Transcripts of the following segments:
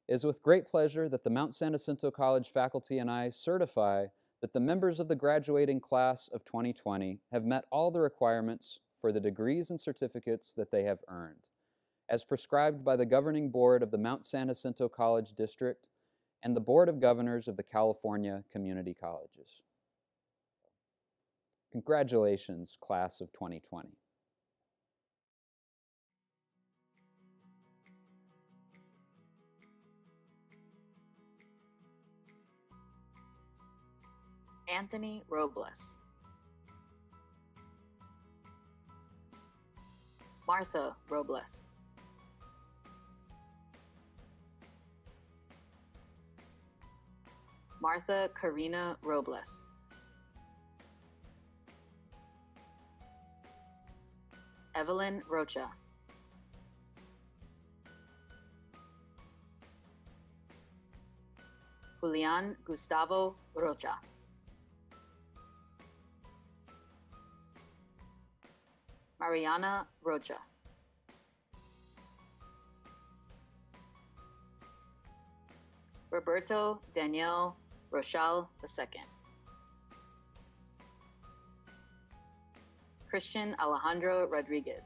It is with great pleasure that the Mount San Jacinto College faculty and I certify that the members of the graduating class of 2020 have met all the requirements for the degrees and certificates that they have earned, as prescribed by the governing board of the Mount San Jacinto College District and the Board of Governors of the California Community Colleges. Congratulations, class of 2020. Anthony Robles. Martha Robles. Martha Karina Robles. Evelyn Rocha. Julian Gustavo Rocha. Mariana Rocha. Roberto Daniel Rochal II. Christian Alejandro Rodriguez.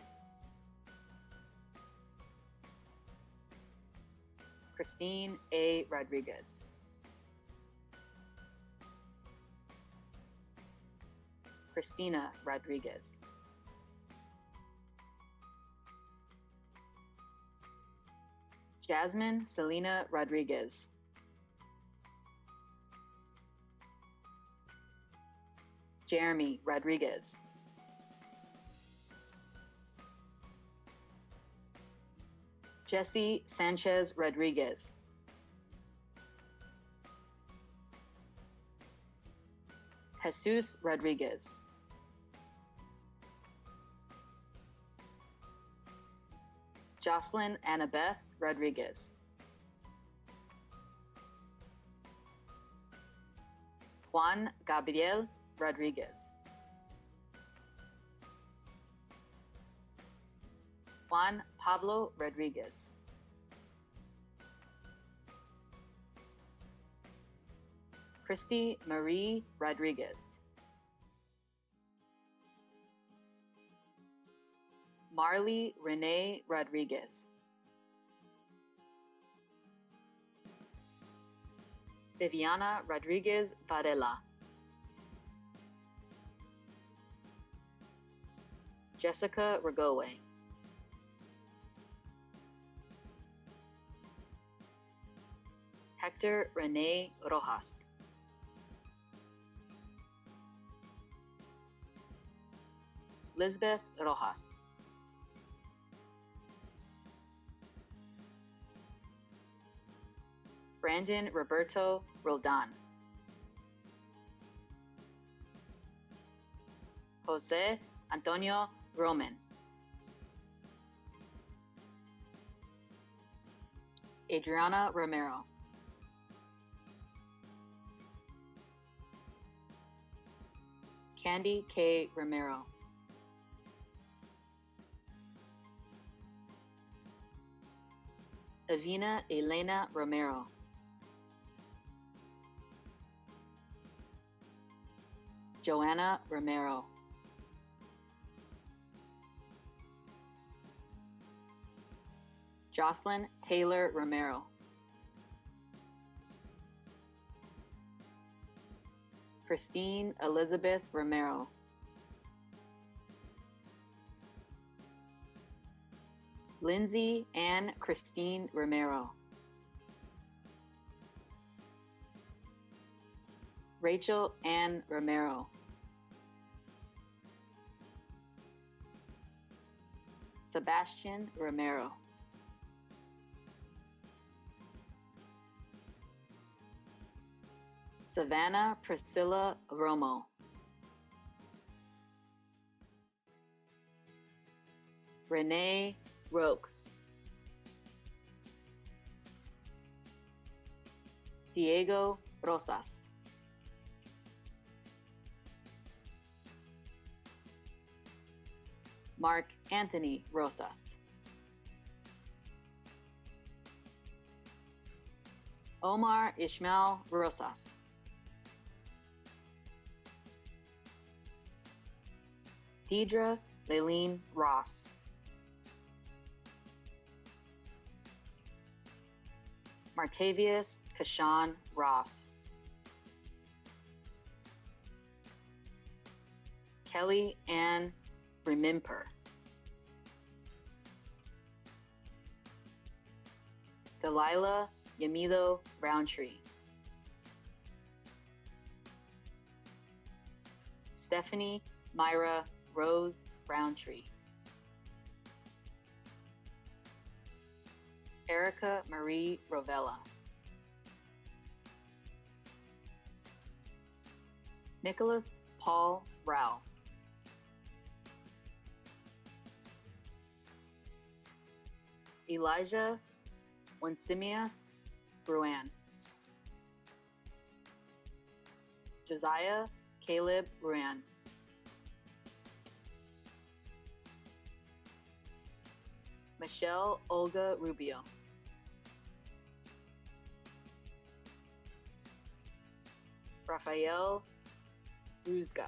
Christine A. Rodriguez. Christina Rodriguez. Jasmine Selena Rodriguez. Jeremy Rodriguez. Jesse Sanchez Rodriguez. Jesus Rodriguez. Jocelyn Annabeth Rodriguez. Juan Gabriel Rodriguez. Juan Pablo Rodriguez. Christy Marie Rodriguez. Marley Renee Rodriguez. Viviana Rodriguez Varela. Jessica Regowe. Hector Rene Rojas. Lisbeth Rojas. Brandon Roberto Roldan. Jose Antonio Roman. Adriana Romero. Candy K. Romero. Avina Elena Romero. Joanna Romero. Jocelyn Taylor Romero. Christine Elizabeth Romero. Lindsay Ann Christine Romero. Rachel Ann Romero. Sebastian Romero. Savannah Priscilla Romo. Renee Roque. Diego Rosas. Mark Anthony Rosas. Omar Ishmael Rosas. Deidre Laylene Ross. Martavius Kashawn Ross. Kelly Ann Remimper. Delilah Yamido Roundtree. Stephanie Myra Rose Roundtree. Erica Marie Rovella. Nicholas Paul Rao. Elijah Winsimius Bruan. Josiah Caleb Bruan. Michelle Olga Rubio. Rafael Ruzga.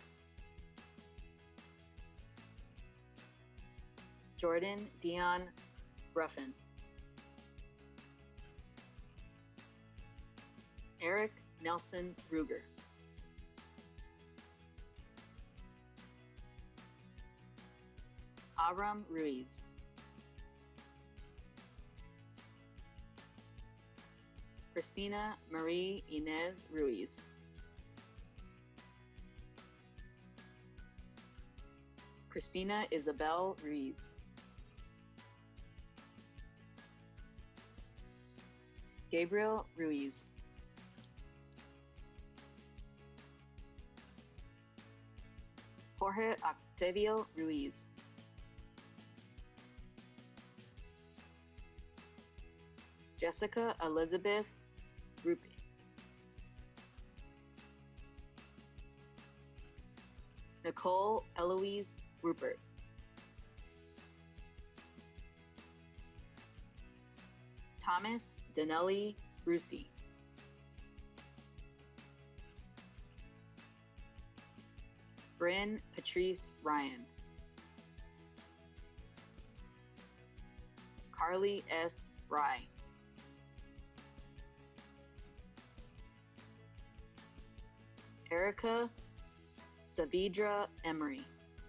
Jordan Dion Ruffin. Eric Nelson Ruger. Avram Ruiz. Christina Marie Inez Ruiz. Christina Isabel Ruiz. Gabriel Ruiz. Jorge Octavio Ruiz. Jessica Elizabeth Rupe. Nicole Eloise Rupert. Thomas Danelli Rusi. Bryn Patrice Ryan. Carly S. Rye. Erica Savidra Emery.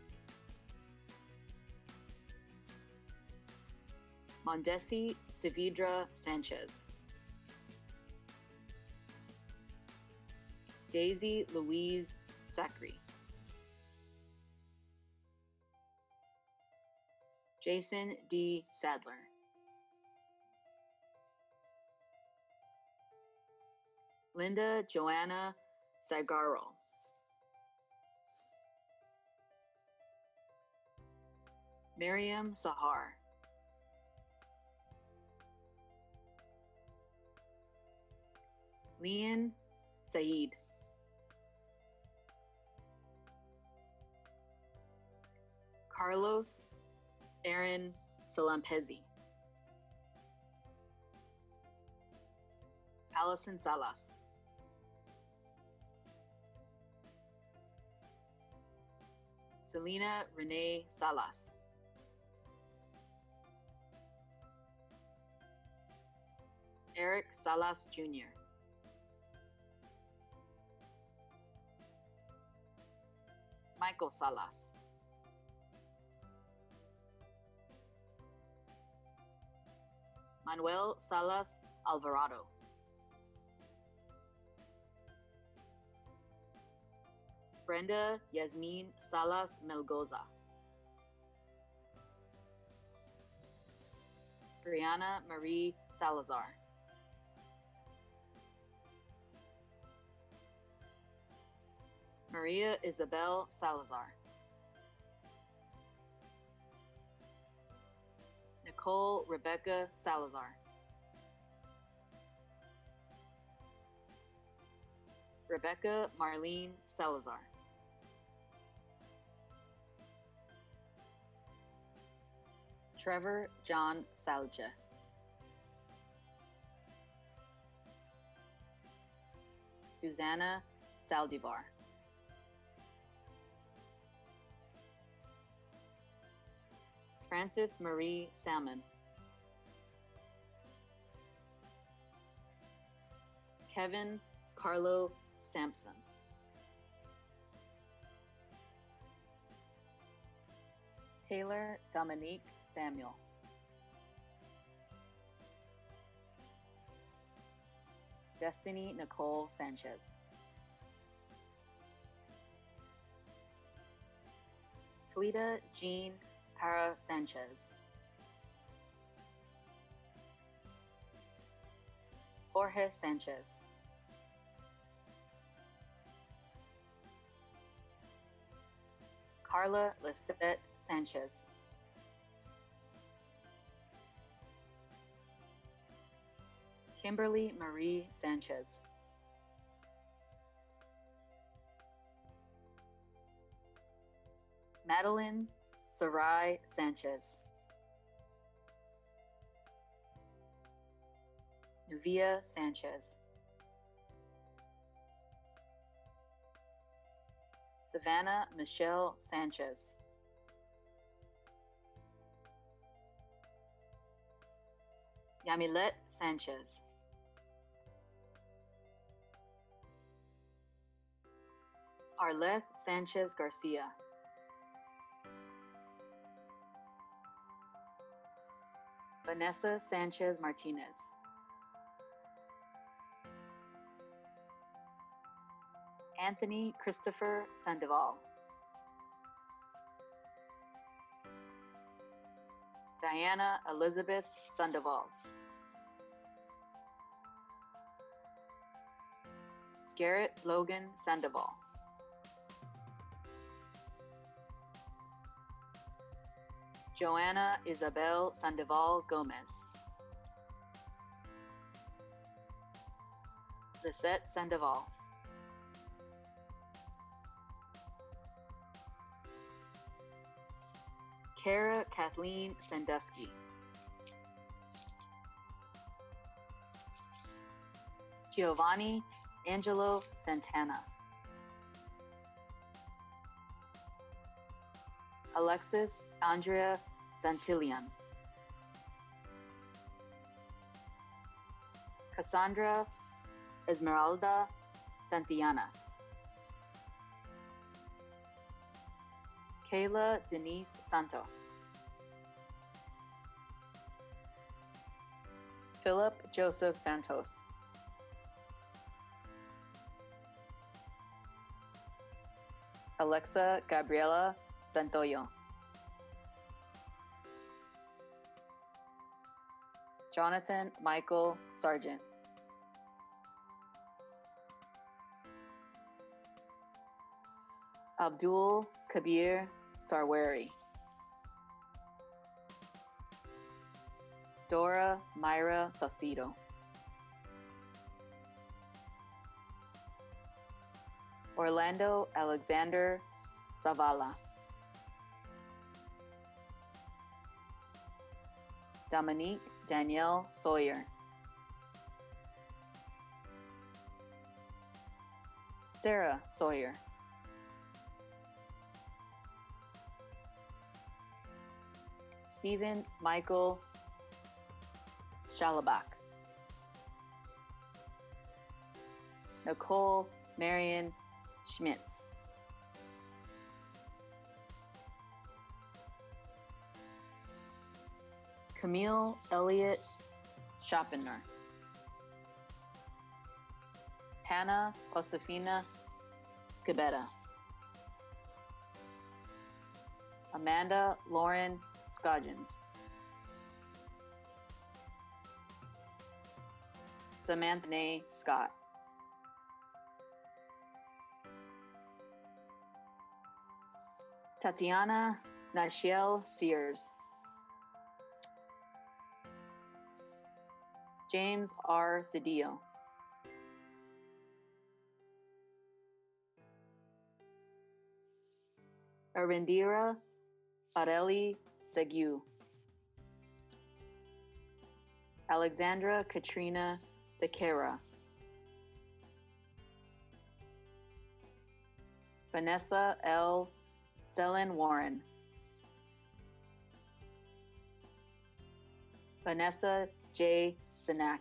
Mondesi Savidra Sanchez. Daisy Louise Sacri. Jason D. Sadler. Linda Joanna Sagaro. Miriam Sahar. Leon Saeed. Carlos Aaron Salampezi. Allison Salas. Selena Renee Salas. Eric Salas Jr. Michael Salas. Manuel Salas Alvarado. Brenda Yasmin Salas Melgoza. Brianna Marie Salazar. Maria Isabel Salazar. Nicole Rebecca Salazar. Rebecca Marlene Salazar. Trevor John Salja. Susanna Saldivar. Frances Marie Salmon. Kevin Carlo Sampson. Taylor Dominique Samuel. Destiny Nicole Sanchez. Cleta Jean Para Sanchez. Jorge Sanchez. Carla Lisette Sanchez. Kimberly Marie Sanchez. Madeline Sarai Sanchez. Nuvia Sanchez. Savannah Michelle Sanchez. Yamilet Sanchez. Arleth Sanchez Garcia. Vanessa Sanchez Martinez. Anthony Christopher Sandoval. Diana Elizabeth Sandoval. Garrett Logan Sandoval. Joanna Isabel Sandoval Gomez. Lisette Sandoval. Kara Kathleen Sandusky. Giovanni Angelo Santana. Alexis Andrea Santillan. Cassandra Esmeralda Santillanas. Kayla Denise Santos. Philip Joseph Santos. Alexa Gabriela Santoyo. Jonathan Michael Sargent. Abdul Kabir Sarwari. Dora Myra Saucedo. Orlando Alexander Zavala. Dominique Danielle Sawyer. Sarah Sawyer. Stephen Michael Schalabach. Nicole Marion Schmitz. Camille Elliott Schopenhauer. Hannah Josefina Scabetta. Amanda Lauren Scoggins. Samantha Nay Scott. Tatiana Nashiel Sears. James R. Cedillo. Arindira Areli Segu. Alexandra Katrina Zakera. Vanessa L. Selen Warren. Vanessa J. Sinak.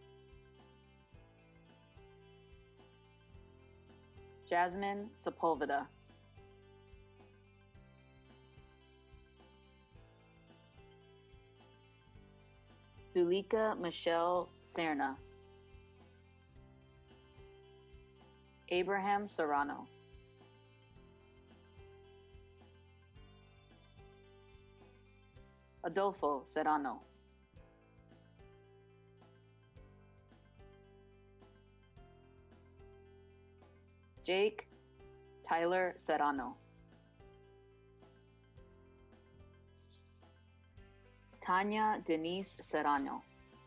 Jasmine Sepulveda. Zulika Michelle Serna. Abraham Serrano. Adolfo Serrano. Jake Tyler Serrano. Tanya Denise Serrano.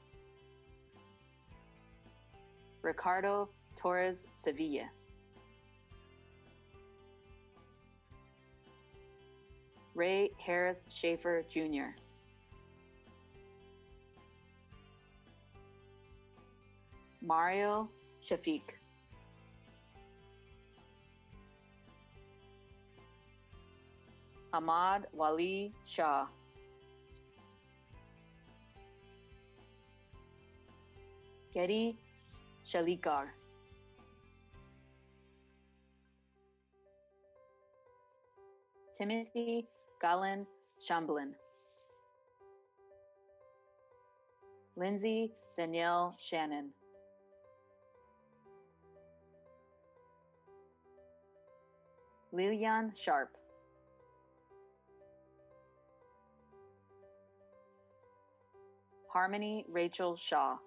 Ricardo Torres Sevilla. Ray Harris Schaefer Jr. Mario Shafiq. Ahmad Wali Shah. Getty Shalikar. Timothy Gallen Shamblin. Lindsay Danielle Shannon. Lilian Sharp. Harmony Rachel Shaw.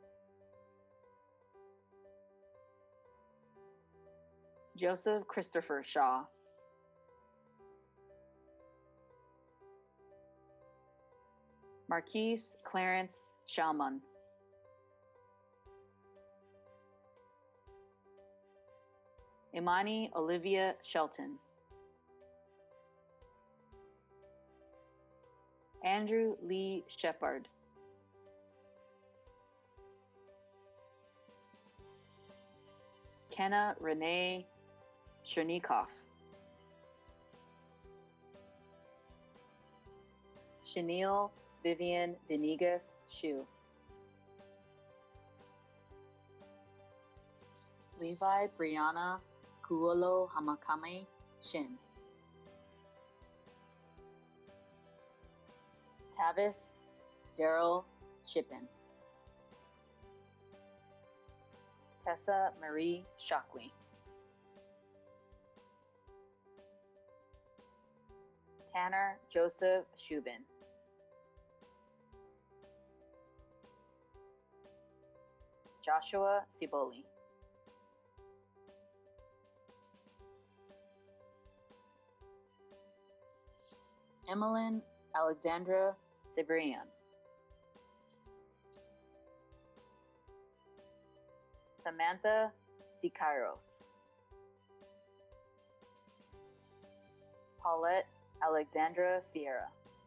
Joseph Christopher Shaw. Marquise Clarence Shalman. Imani Olivia Shelton. Andrew Lee Shepard. Kenna Renee Chernikoff. Chenille Vivian Venegas Shu. Levi Brianna Kuolo Hamakame Shin. Tavis Daryl Shippen. Tessa Marie Shockley. Tanner Joseph Shubin. Joshua Ciboli. Emmeline Alexandra Cibrian. Samantha Sicairos. Paulette Alexandra Sierra.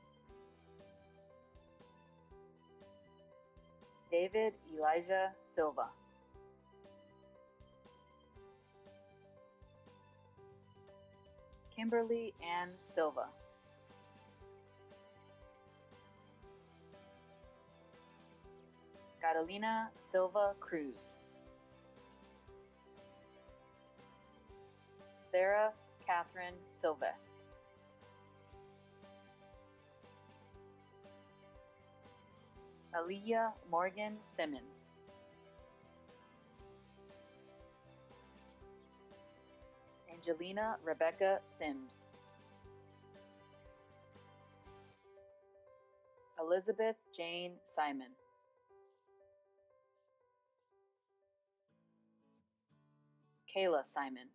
David Elijah Silva. Kimberly Ann Silva. Catalina Silva Cruz. Sarah Catherine Silvestre. Aliyah Morgan Simmons. Angelina Rebecca Sims. Elizabeth Jane Simon. Kayla Simon.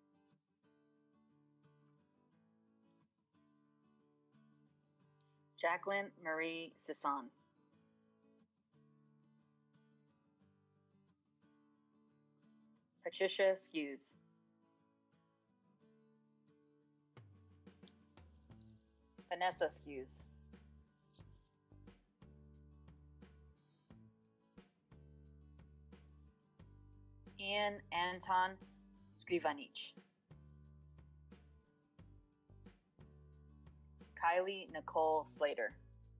Jacqueline Marie Sisson. Patricia Skews. Vanessa Skews. Ian Anton Skrivanich. Kylie Nicole Slater.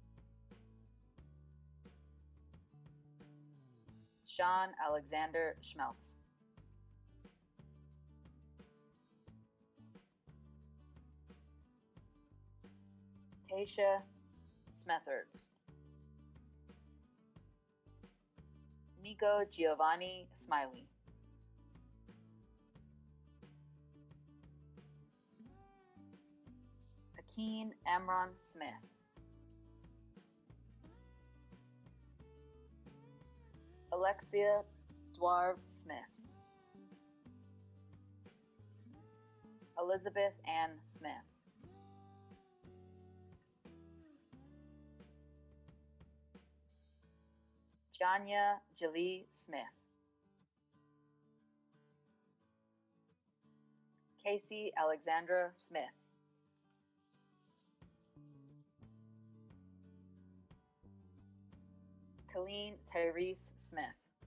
Sean Alexander Schmeltz. Tasha Smethurst. Nico Giovanni Smiley. Akeen Amron Smith. Alexia Dwarv Smith. Elizabeth Ann Smith. Janya Jalee Smith. Casey Alexandra Smith. Colleen Tyrese Smith.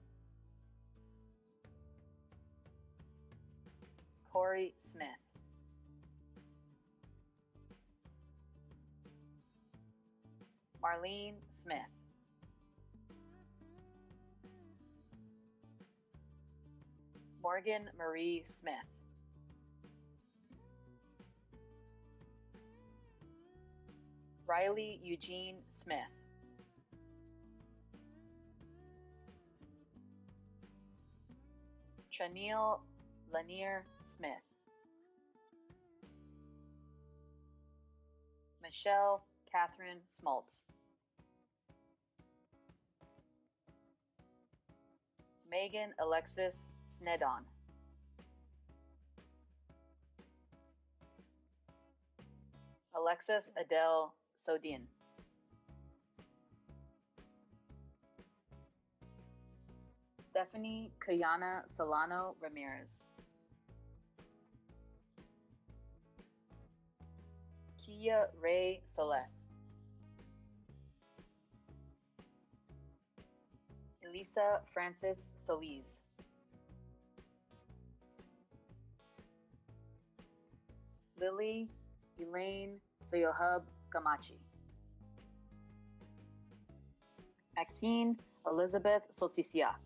Corey Smith. Marlene Smith. Morgan Marie Smith. Riley Eugene Smith. Chanel Lanier Smith. Michelle Catherine Smoltz. Megan Alexis Snedon. Alexis Adele Sodin. Stephanie Kayana Solano Ramirez. Kia Ray Soles. Elisa Francis Solis. Lily Elaine Soyohub Gamachi. Maxine Elizabeth Soltisiak.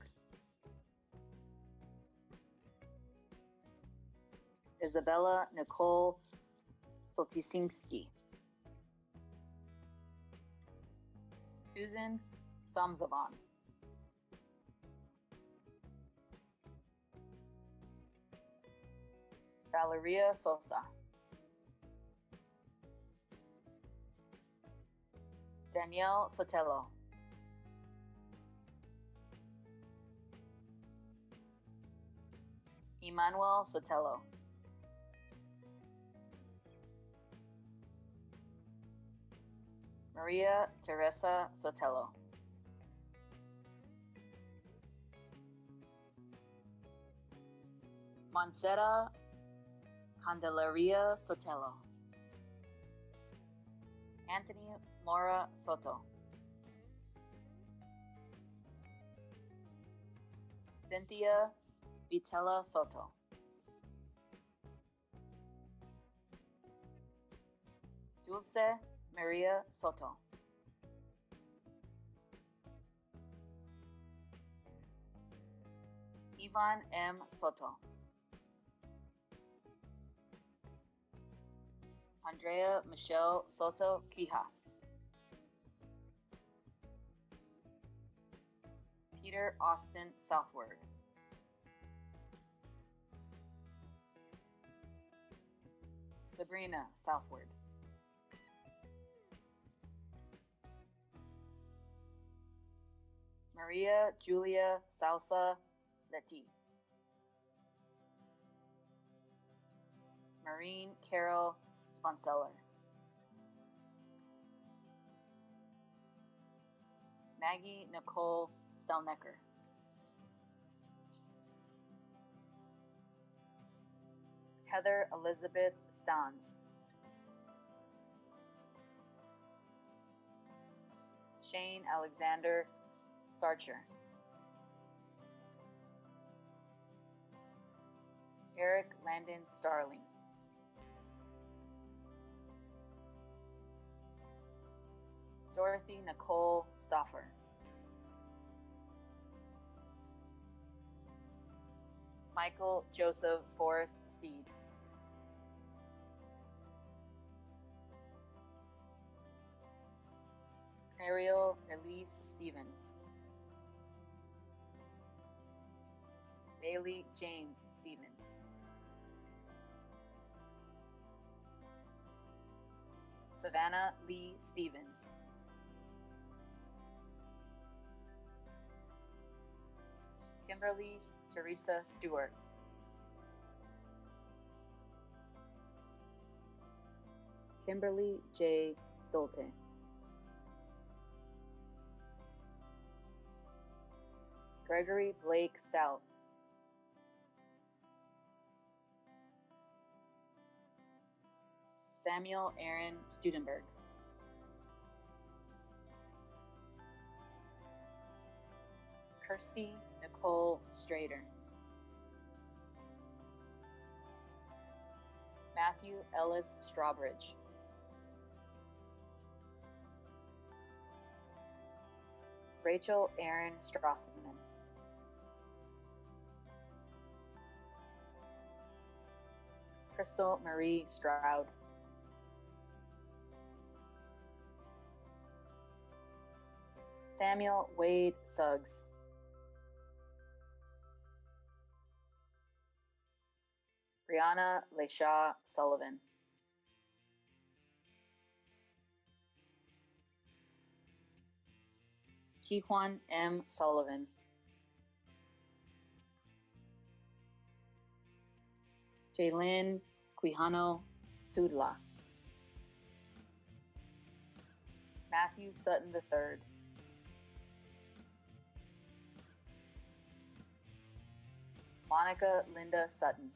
Isabella Nicole Soltisinsky. Susan Somzavan. Valeria Sosa. Danielle Sotelo. Emmanuel Sotelo. Maria Teresa Sotelo. Montserrat Candelaria Sotelo. Anthony Mora Soto. Cynthia Vitella Soto. Dulce Maria Soto. Ivan M. Soto. Andrea Michelle Soto Quijas. Peter Austin Southward. Sabrina Southward. Maria Julia Salsa Leti. Maureen Carol Sponseller. Maggie Nicole Stelnecker. Heather Elizabeth Stans. Shane Alexander Starcher. Eric Landon Starling. Dorothy Nicole Stoffer. Michael Joseph Forrest Steed. Ariel Elise Stevens. Bailey James Stevens. Savannah Lee Stevens. Kimberly Teresa Stewart. Kimberly J. Stolte. Gregory Blake Stout. Samuel Aaron Studenberg. Kirsty Nicole Strader. Matthew Ellis Strawbridge. Rachel Aaron Strassman. Crystal Marie Stroud. Samuel Wade Suggs. Brianna Leisha Sullivan. Kejuan M. Sullivan. Jaylyn Quijano Sudla. Matthew Sutton III. Monica Linda Sutton.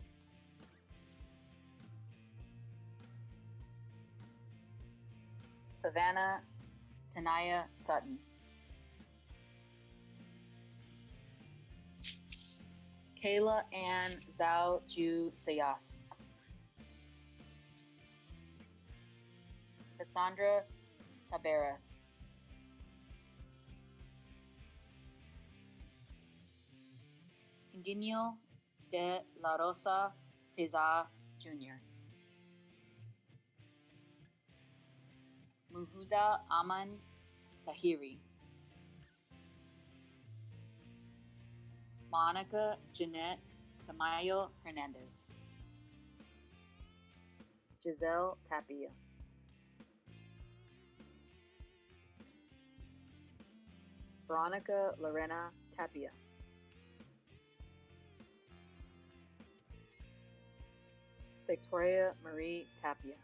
Savannah Tanaya Sutton. Kayla Ann Zhao Ju Sayas. Cassandra Taberas. Ingenio de la Rosa Teza Jr. Muhuda Aman Tahiri. Monica Jeanette Tamayo Hernandez. Giselle Tapia. Veronica Lorena Tapia. Victoria Marie Tapia.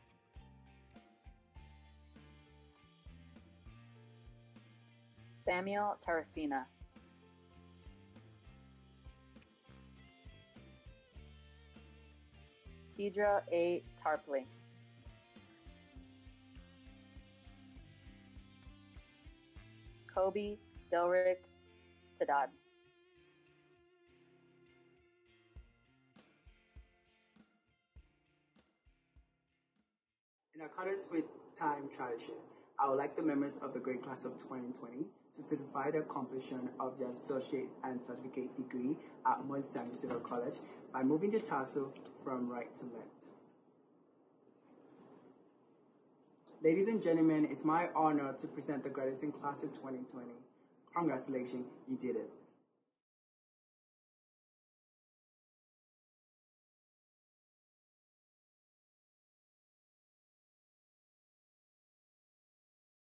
Samuel Tarasina. Tidra A. Tarpley. Kobe Delrick Tadad. In accordance with time tradition, I would like the members of the grade class of 2020 to certify the completion of their associate and certificate degree at Mount St. Lucia College by moving the tassel from right to left. Ladies and gentlemen, it's my honor to present the graduating class of 2020. Congratulations, you did it.